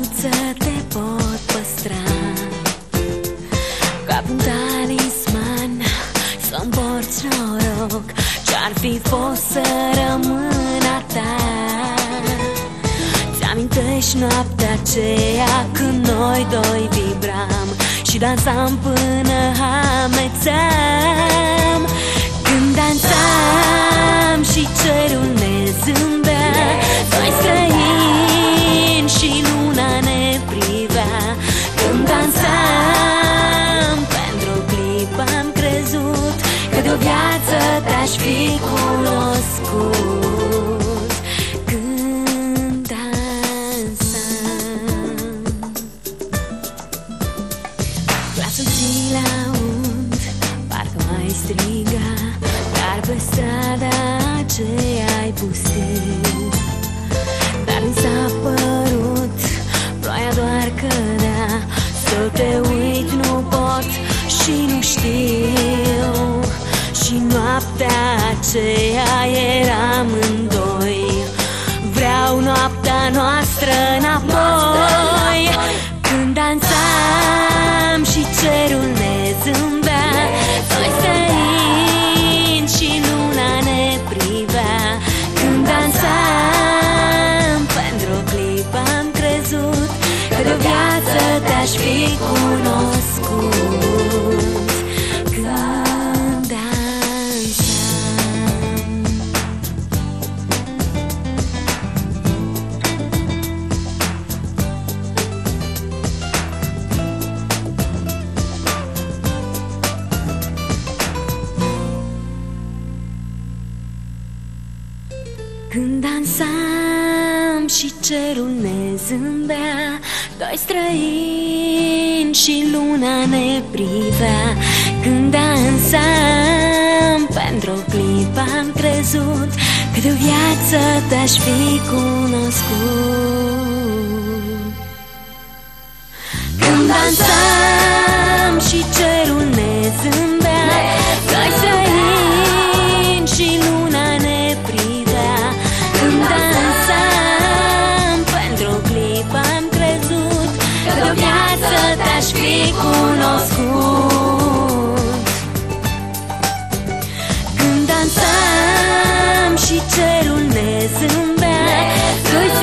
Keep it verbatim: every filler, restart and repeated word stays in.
viață te pot păstra ca un talisman, să-mi porți noroc. Ce-ar fi fost să rămân a ta? Ți-amintești noaptea aceea când noi doi vibram și dansam până amețeam? Când dansam și cerul ne zâmbea, doi străini și luna ne privea. Când dansam, pentru o clipă am crezut că de o viață te-aș fi cunoscut. Când dansam, glasul ți-l aud, parcă mai striga, dar pe strada aceea ai pustit. Dar mi s-a părut, ploaia doar cădea, să te uit nu pot și nu știu. Și noaptea aceea eram amândoi, vreau noaptea noastră înapoi. Când dansam și cerul ne zâmbea, doi străini și luna ne privea. Când dansam, pentru o clipă am crezut că de o viață te-aș fi cunoscut. Când dansam, când dansam și cerul ne zâmbea, doi străini și luna ne privea. Când dansam, pentru o clipă am crezut că de o viață te-aș fi cunoscut. Când dansam și cerul ne zâmbea, doi străini și luna ne privea. Când dansam, pentru o clipă am crezut că de o viață te-aș fi cunoscut. Când dansam și cerul ne zâmbea, doi